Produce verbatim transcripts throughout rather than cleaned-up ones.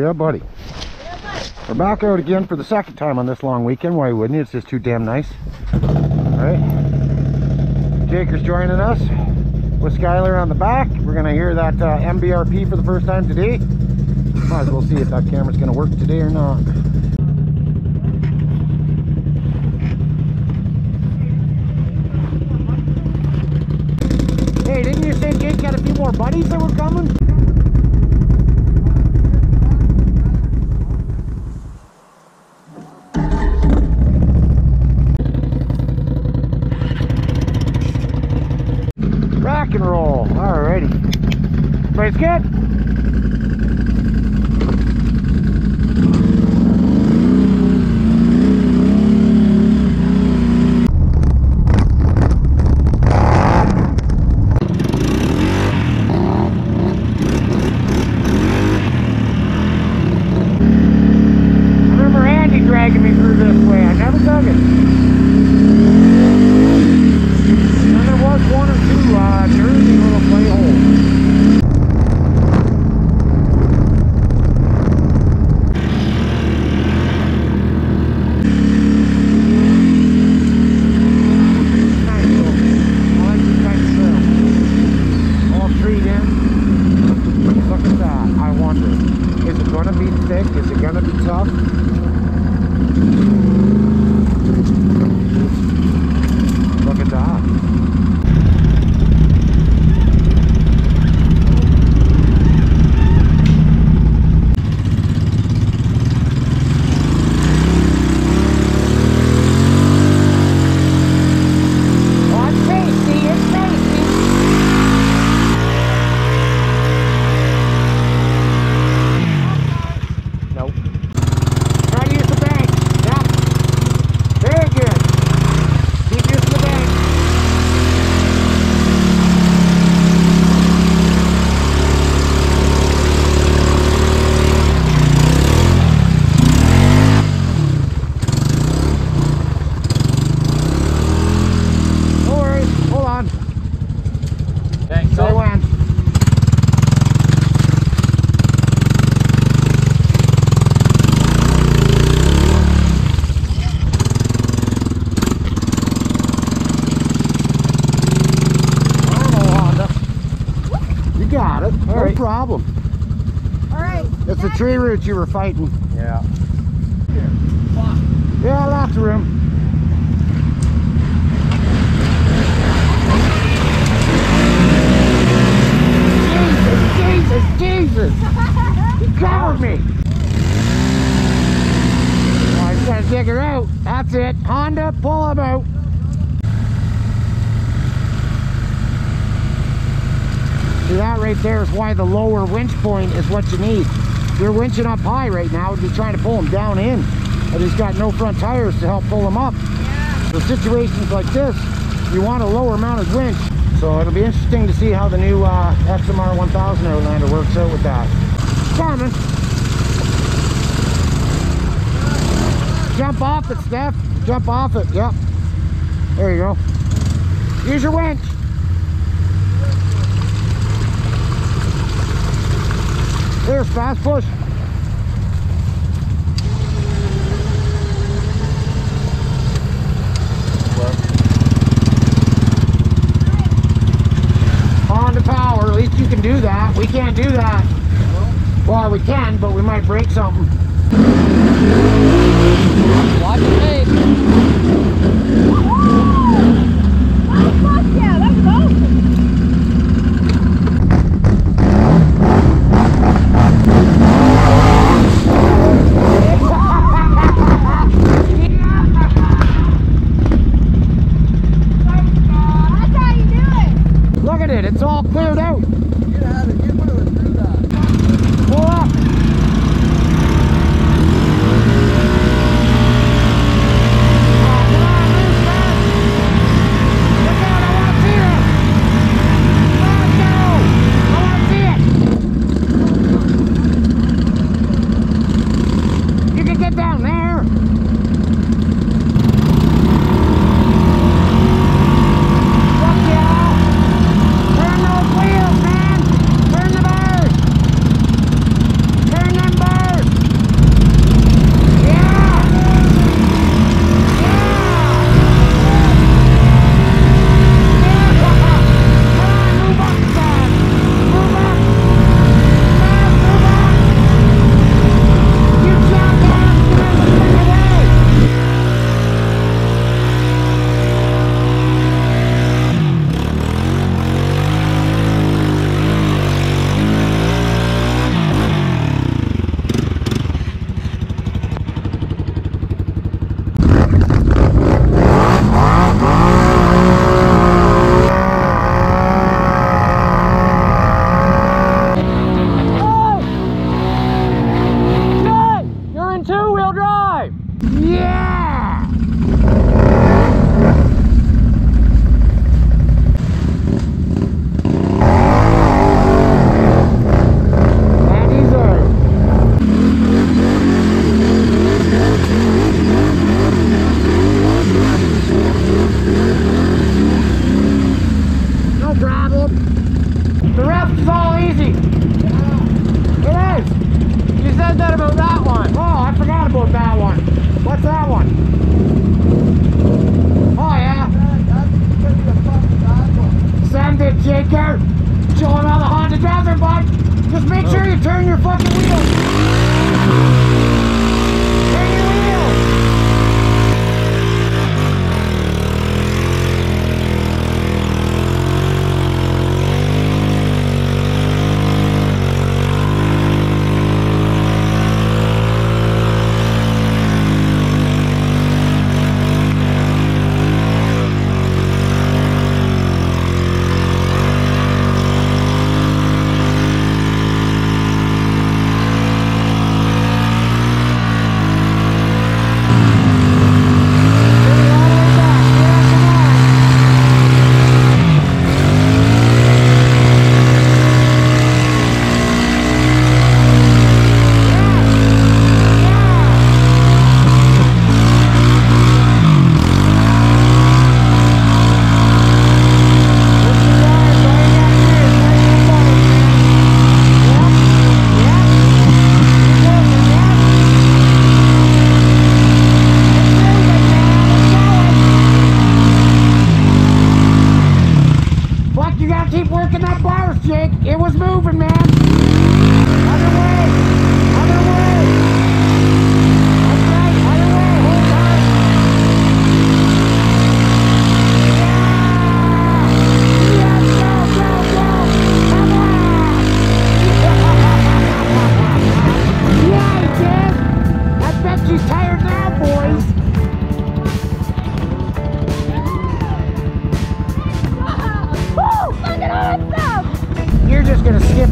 Yeah, buddy. We're back out again for the second time on this long weekend. Why wouldn't you? It's just too damn nice. Alright. Jaker's joining us with Skylar on the back. We're going to hear that uh, M B R P for the first time today. Might as well see if that camera's going to work today or not. Hey, didn't you say Jake had a few more buddies that were coming? Rock and roll. Alrighty. Everybody's good? Dragging me through this way. I never dug it. And there was one or two uh, dirty little clay holes. Nice little. I like this kind of trail. All treed in. Look at that. I wonder, is it going to be thick? Is it going to be tough? Look at that. Oh, it's tasty, it's tasty. Nope. Try to use the bank. Yep. Very good. Keep using the bank. No worries. Hold on. Thanks. Say when. Got it. No right. problem. All right. It's the tree roots you were fighting. Yeah. Yeah, lots of room. Jesus, Jesus, Jesus! He covered me. Oh, I just gotta dig her out. That's it. Honda, pull him out. See, that right there is why the lower winch point is what you need. You're winching up high right now, you're trying to pull them down in, and he's got no front tires to help pull them up. Yeah. For situations like this, you want a lower mounted winch. So it'll be interesting to see how the new uh, X M R one thousand Outlander works out with that. Coming. Jump off it, Steph. Jump off it. Yep. There you go. Use your winch. There's fast push. Honda power, at least you can do that. We can't do that. Well, we can, but we might break something. Watch the tape. Oh, fuck yeah, that was awesome. It's all cleared out. Get out of it. Get moving through that. Pull up. Turn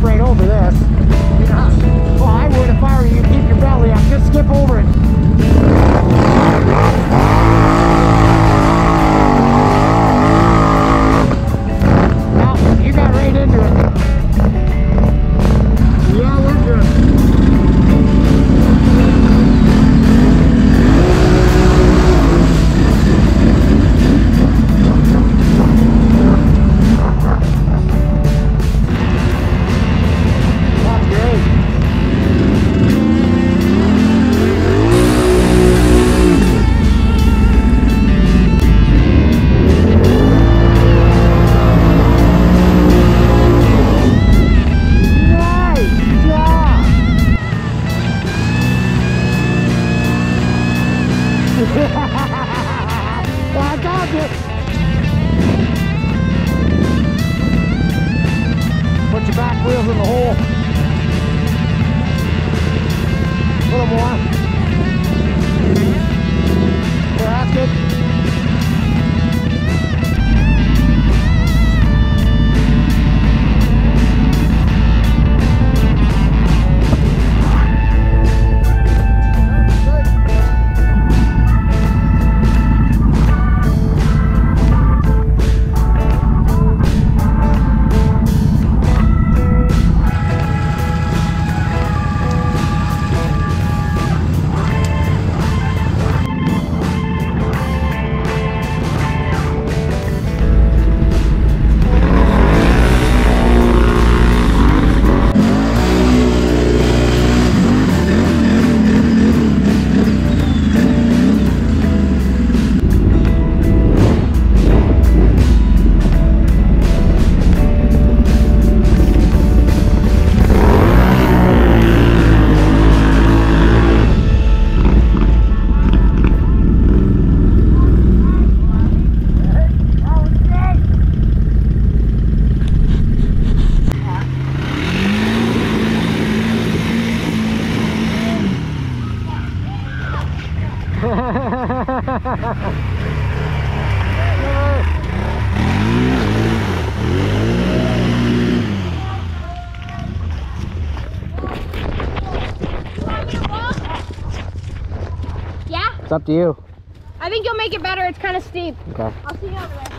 right over this. Yeah. Well, I would if I were you. Keep your belly up. Just skip over it. Well, you got right into it. Yeah, we're good. That's great. Nice job. I got it. Put your back wheels in the hole. A little more. Yeah, that's good. Yeah? It's up to you. I think you'll make it better. It's kind of steep. Okay. I'll see you over there.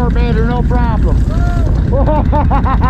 carburetor, no problem.